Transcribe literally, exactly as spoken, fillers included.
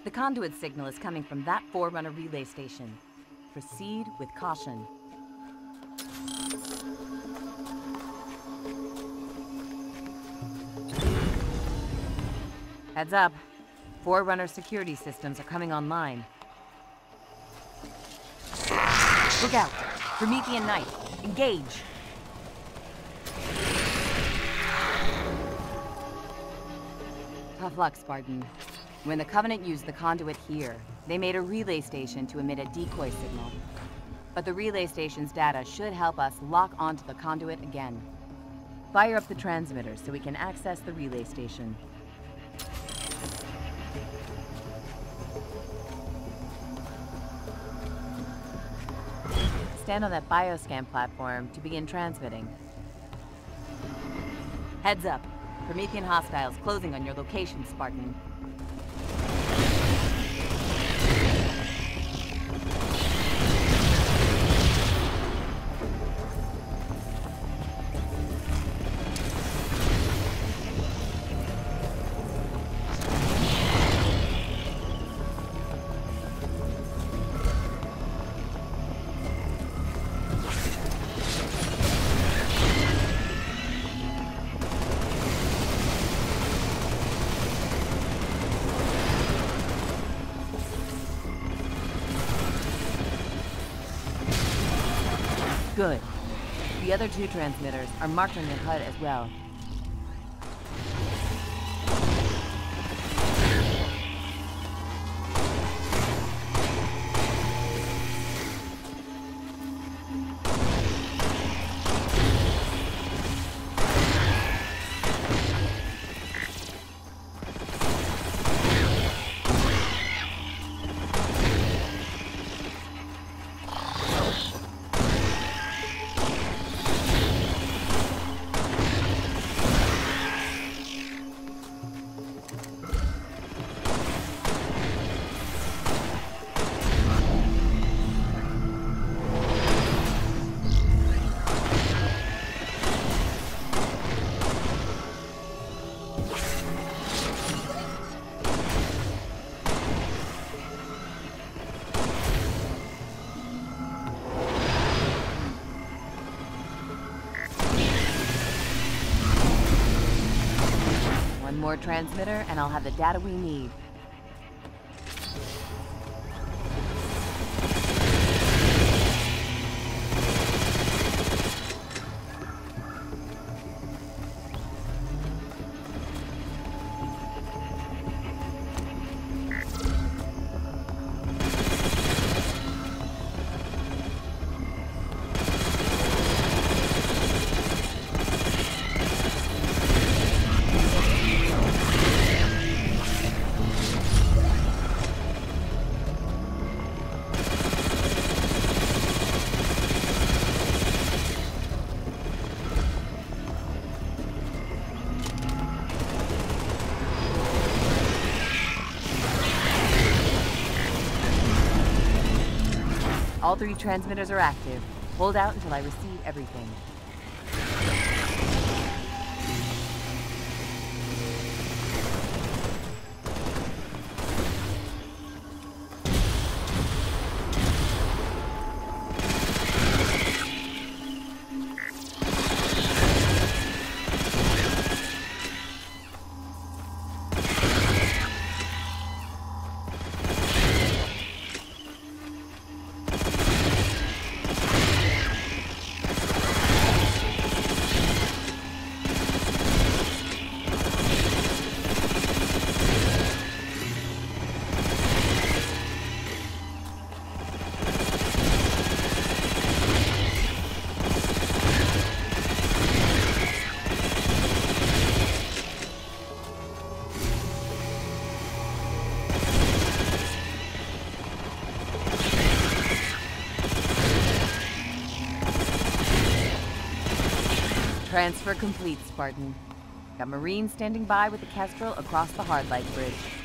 The conduit signal is coming from that Forerunner relay station. Proceed with caution. Heads up. Forerunner security systems are coming online. Look out! Promethean Knight, engage! Tough luck, Spartan. When the Covenant used the conduit here, they made a relay station to emit a decoy signal. But the relay station's data should help us lock onto the conduit again. Fire up the transmitter so we can access the relay station. Stand on that bioscan platform to begin transmitting. Heads up. Promethean hostiles closing on your location, Spartan. Good. The other two transmitters are marked on your H U D as well. More transmitter, and I'll have the data we need. All three transmitters are active. Hold out until I receive everything. Transfer complete, Spartan. Got Marines standing by with the Kestrel across the Hardlight Bridge.